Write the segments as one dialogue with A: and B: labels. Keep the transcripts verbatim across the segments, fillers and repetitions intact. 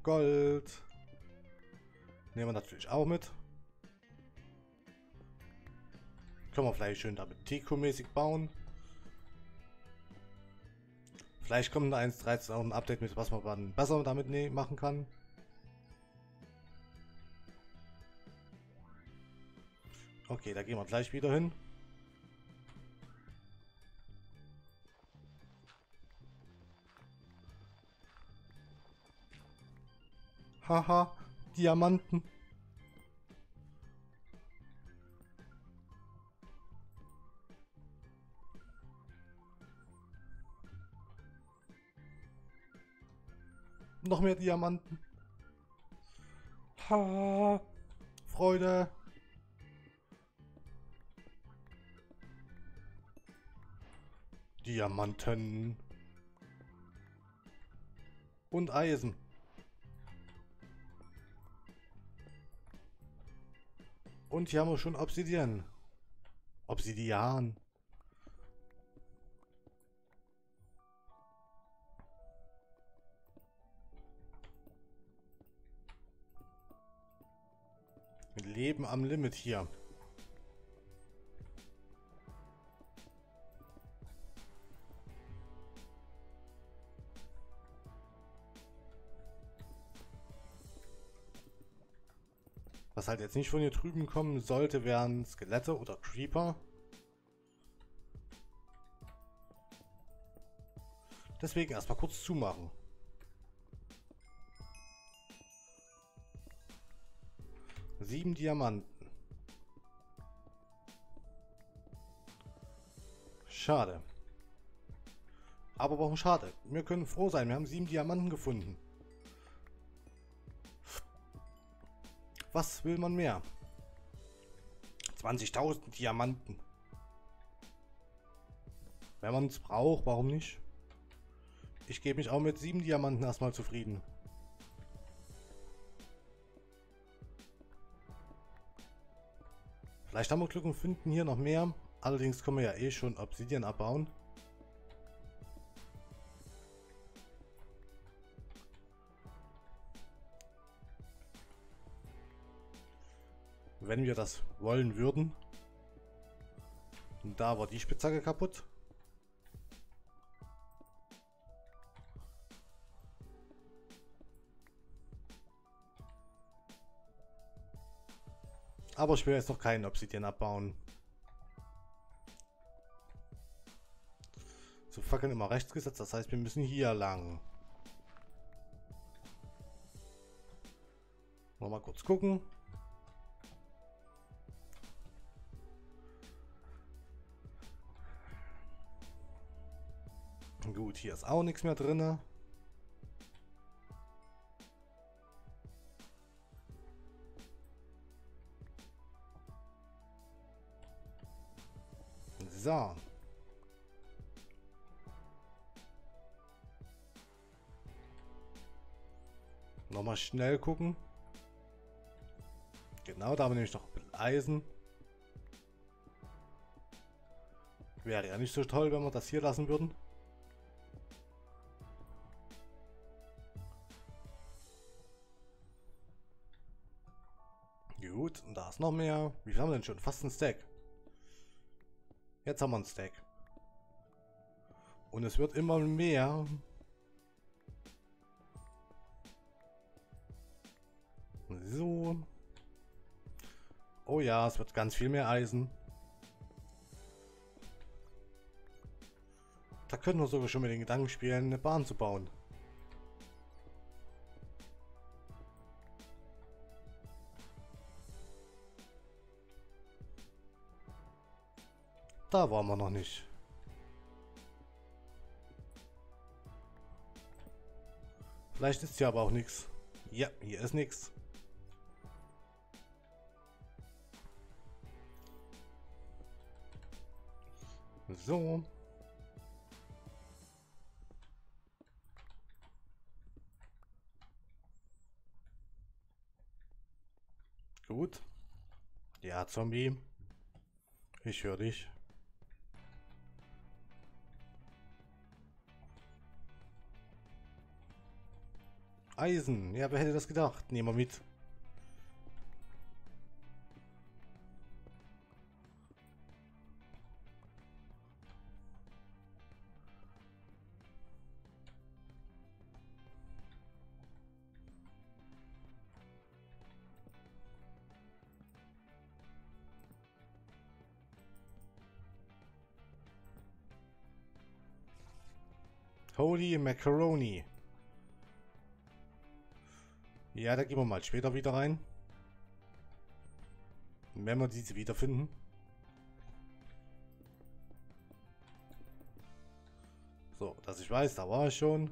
A: Gold. Nehmen wir natürlich auch mit. Können wir vielleicht schön damit Deko-mäßig bauen. Vielleicht kommt in eins Punkt dreizehn auch ein Update mit, was man dann besser damit ne machen kann. Okay, da gehen wir gleich wieder hin. Haha, Diamanten. Noch mehr Diamanten. Ha, Freude. Diamanten. Und Eisen. Und hier haben wir schon Obsidian. Obsidian. Wir leben am Limit hier. Was halt jetzt nicht von hier drüben kommen sollte, wären Skelette oder Creeper. Deswegen erstmal kurz zumachen. Sieben Diamanten. Schade. Aber warum schade? Wir können froh sein, wir haben sieben Diamanten gefunden. Was will man mehr? zwanzigtausend Diamanten. Wenn man es braucht, warum nicht? Ich gebe mich auch mit sieben Diamanten erstmal zufrieden. Vielleicht haben wir Glück und finden hier noch mehr. Allerdings können wir ja eh schon Obsidian abbauen. Wenn wir das wollen würden. Und da war die Spitzhacke kaputt. Aber ich will jetzt noch keinen Obsidian abbauen. So, Fackeln immer rechts gesetzt, das heißt wir müssen hier lang. Mal kurz gucken. Gut, hier ist auch nichts mehr drin. So. Nochmal schnell gucken. Genau, da haben wir nämlich noch Eisen. Wäre ja nicht so toll, wenn wir das hier lassen würden. Gut, und da ist noch mehr. Wie viel haben wir denn schon? Fast ein Stack. Jetzt haben wir ein Stack. Und es wird immer mehr. So. Oh ja, es wird ganz viel mehr Eisen. Da können wir sogar schon mit den Gedanken spielen, eine Bahn zu bauen. Da waren wir noch nicht. Vielleicht ist hier aber auch nichts. Ja, hier ist nichts. So. Gut. Ja, Zombie. Ich höre dich. Eisen. Ja, wer hätte das gedacht? Nehmen wir mit. Holy Macaroni. Ja, da gehen wir mal später wieder rein. Wenn wir diese wiederfinden. So, dass ich weiß, da war ich schon.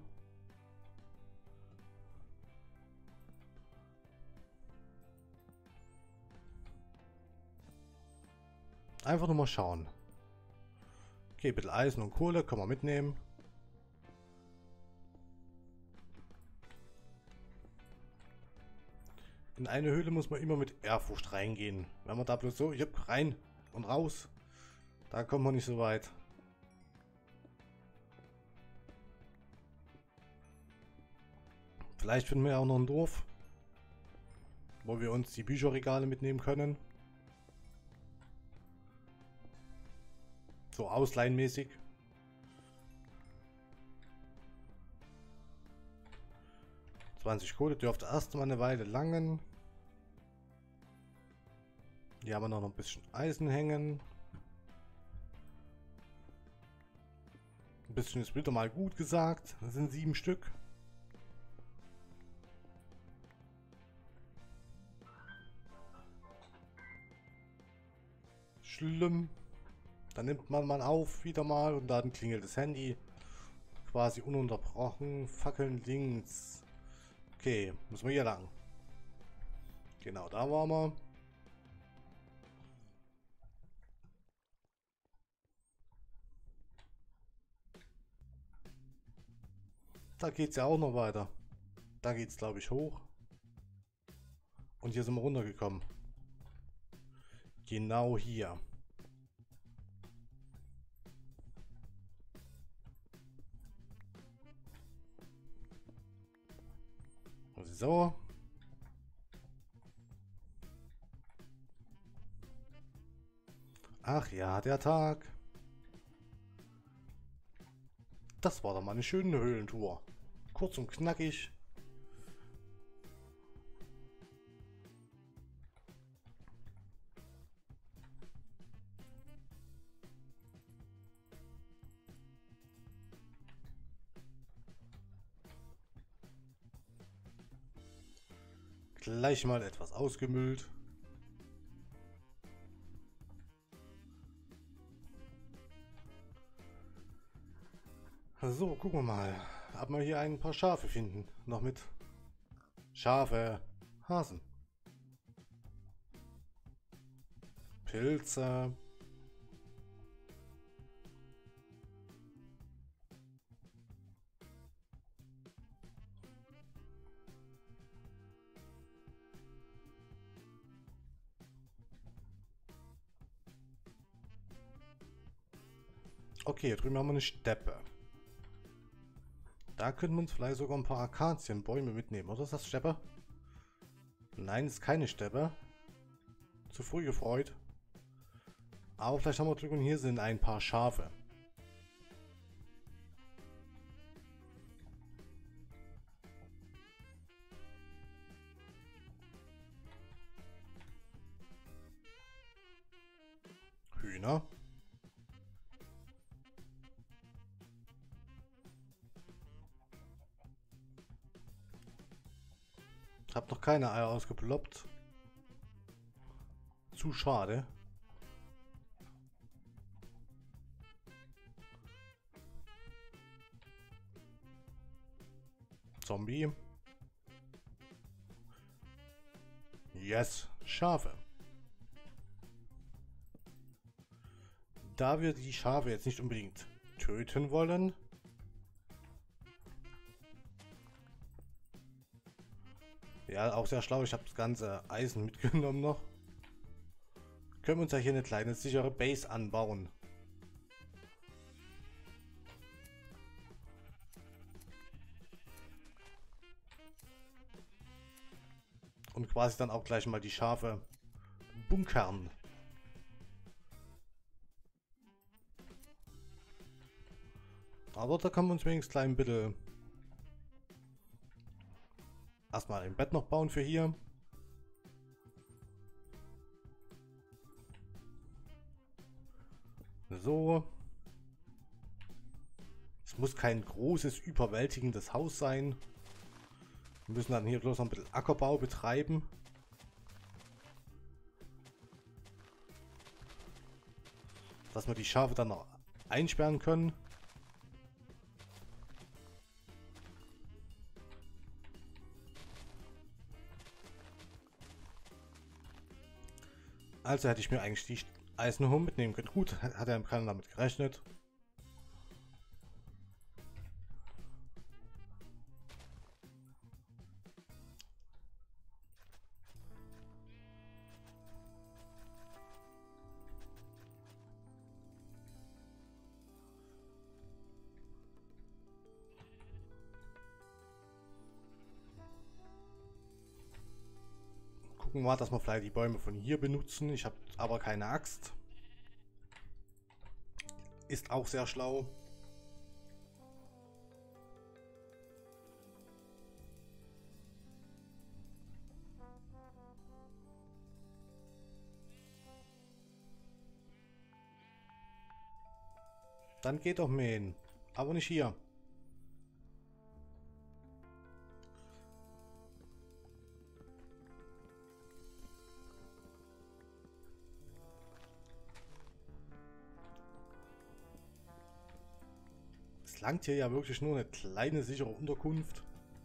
A: Einfach nur mal schauen. Okay, ein bisschen Eisen und Kohle können wir mitnehmen. In eine Höhle muss man immer mit Ehrfurcht reingehen. Wenn man da bloß so, ich hab rein und raus, da kommt man nicht so weit. Vielleicht finden wir ja auch noch ein Dorf, wo wir uns die Bücherregale mitnehmen können. So ausleinmäßig. zwanzig Kohle dürfte erstmal eine Weile langen. Hier haben wir noch ein bisschen Eisen hängen. Ein bisschen ist wieder mal gut gesagt. Das sind sieben Stück. Schlimm. Dann nimmt man mal auf wieder mal und dann klingelt das Handy. Quasi ununterbrochen. Fackeln links. Okay, müssen wir hier lang. Genau, da waren wir. Da geht es ja auch noch weiter. Da geht es, glaube ich, hoch. Und hier sind wir runtergekommen. Genau hier. So. Ach ja, der Tag. Das war doch mal eine schöne Höhlentour. Kurz und knackig. Gleich mal etwas ausgemüllt. So, gucken wir mal, ob wir hier ein paar Schafe finden. Noch mit Schafe, Hasen, Pilze. Okay, hier drüben haben wir eine Steppe. Da könnten wir uns vielleicht sogar ein paar Akazienbäume mitnehmen, oder ist das Steppe? Nein, ist keine Steppe. Zu früh gefreut. Aber vielleicht haben wir Glück und hier sind ein paar Schafe. Hühner. Hab noch keine Eier ausgeploppt. Zu schade. Zombie. Yes, Schafe. Da wir die Schafe jetzt nicht unbedingt töten wollen, ja, auch sehr schlau, ich habe das ganze Eisen mitgenommen noch, können wir uns ja hier eine kleine sichere Base anbauen. Und quasi dann auch gleich mal die Schafe bunkern. Aber da können wir uns wenigstens gleich ein bisschen erstmal ein Bett noch bauen für hier. So. Es muss kein großes, überwältigendes Haus sein. Wir müssen dann hier bloß noch ein bisschen Ackerbau betreiben. Dass wir die Schafe dann noch einsperren können. Also hätte ich mir eigentlich die Eisenhorn mitnehmen können. Gut, hat er keiner damit gerechnet. Gucken wir mal, dass wir vielleicht die Bäume von hier benutzen. Ich habe aber keine Axt. Ist auch sehr schlau. Dann geht doch mähen. Aber nicht hier. Es langt hier ja wirklich nur eine kleine sichere Unterkunft.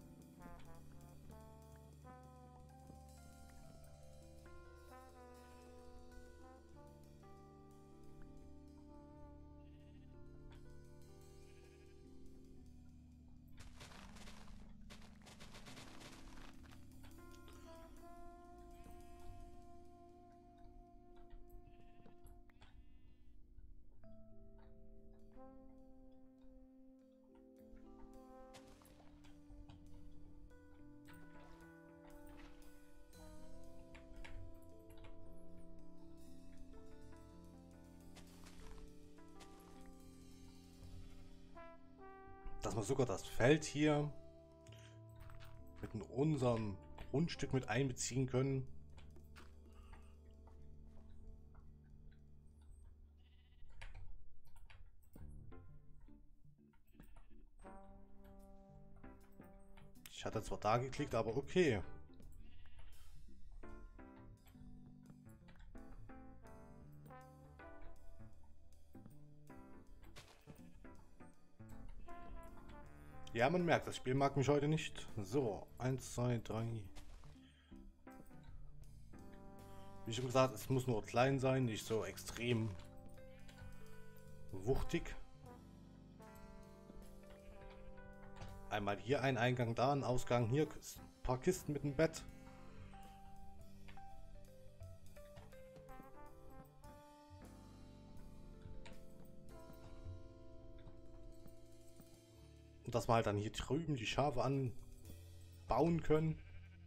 A: Dass wir sogar das Feld hier mit unserem Grundstück mit einbeziehen können. Ich hatte zwar da geklickt, aber okay. Ja, man merkt, das Spiel mag mich heute nicht. So, eins, zwei, drei. Wie schon gesagt, es muss nur klein sein, nicht so extrem wuchtig. Einmal hier ein Eingang, da ein Ausgang, hier ein paar Kisten mit dem Bett. Und dass wir halt dann hier drüben die Schafe anbauen können.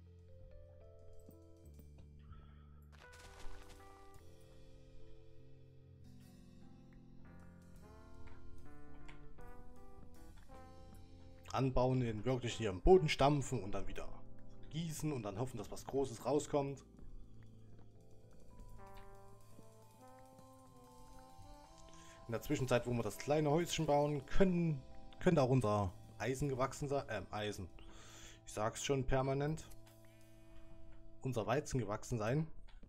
A: Anbauen, den wirklich hier im Boden stampfen und dann wieder gießen und dann hoffen, dass was Großes rauskommt. In der Zwischenzeit, wo wir das kleine Häuschen bauen, können, könnte auch unser Eisen gewachsen sein. Ähm, Eisen. Ich sag's schon permanent. Unser Weizen gewachsen sein.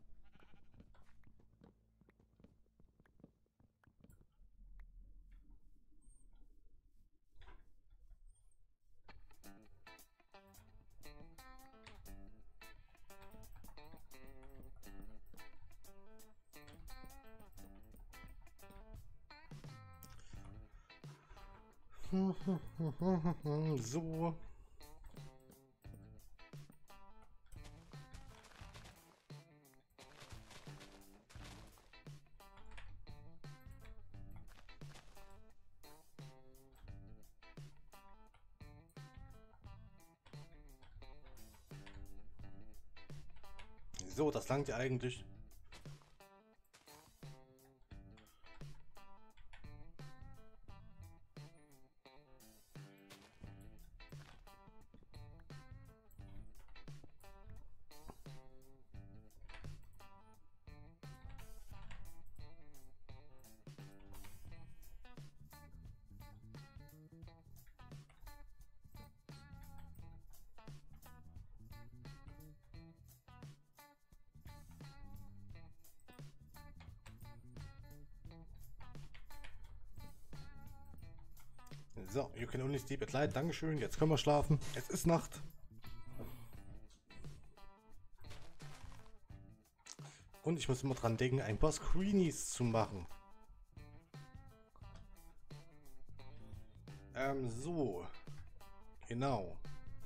A: So. So, das langt ja eigentlich. So, you can only sleep at night. Dankeschön. Jetzt können wir schlafen. Es ist Nacht. Und ich muss immer dran denken, ein paar Screenies zu machen. Ähm, so. Genau.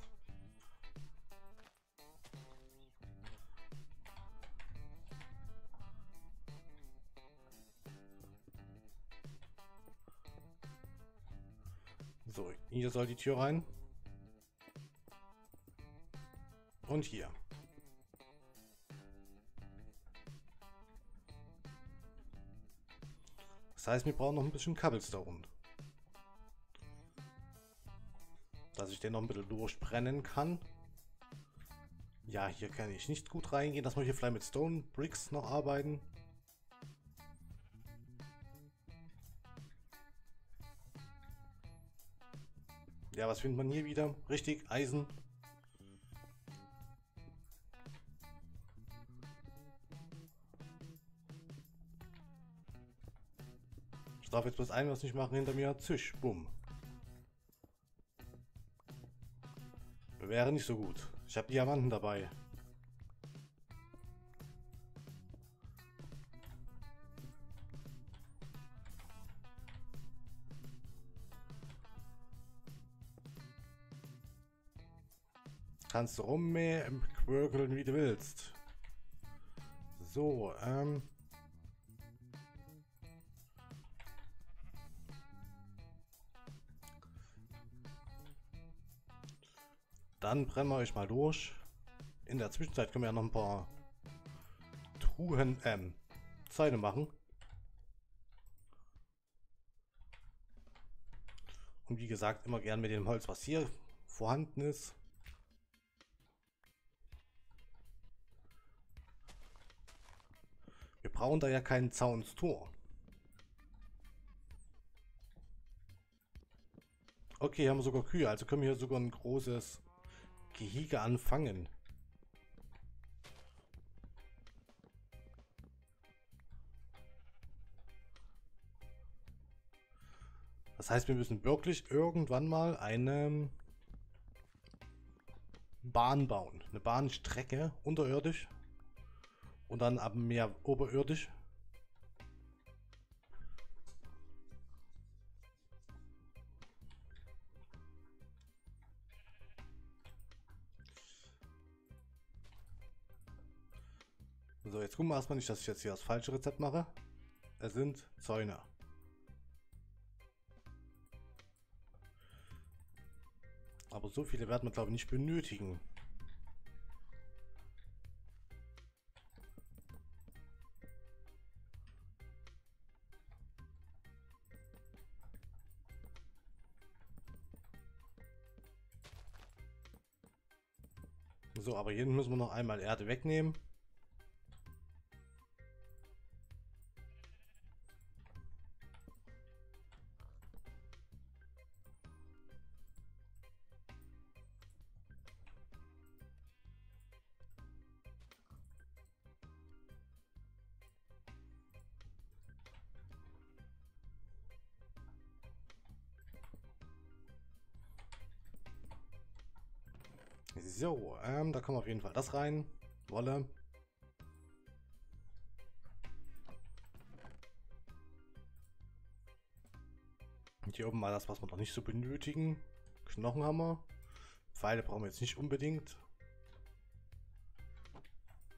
A: So, hier soll die Tür rein. Und hier. Das heißt, wir brauchen noch ein bisschen Cobblestone. Dass ich den noch ein bisschen durchbrennen kann. Ja, hier kann ich nicht gut reingehen, dass wir hier vielleicht mit Stone Bricks noch arbeiten. Ja, was findet man hier wieder? Richtig, Eisen. Ich darf jetzt bloß ein was nicht machen, hinter mir Zisch, bumm. Wäre nicht so gut. Ich habe Diamanten dabei. Kannst du rumquirkeln, wie du willst. So, ähm... Dann brennen wir euch mal durch. In der Zwischenzeit können wir ja noch ein paar Truhen, ähm, Zäune machen. Und wie gesagt, immer gern mit dem Holz, was hier vorhanden ist. Wir brauchen da ja keinen Zaunstor. Okay, haben wir sogar Kühe, also können wir hier sogar ein großes Gehege anfangen. Das heißt, wir müssen wirklich irgendwann mal eine Bahn bauen. Eine Bahnstrecke unterirdisch und dann ab Meer oberirdisch. So, jetzt gucken wir erstmal nicht, dass ich jetzt hier das falsche Rezept mache. Es sind Zäune. Aber so viele werden wir, glaube ich, nicht benötigen. So, aber hier müssen wir noch einmal Erde wegnehmen. So, ähm, da kommt auf jeden Fall das rein. Wolle. Und hier oben mal das, was wir noch nicht so benötigen. Knochenhammer. Pfeile brauchen wir jetzt nicht unbedingt.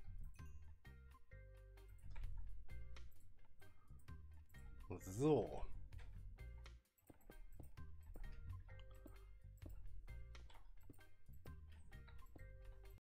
A: So.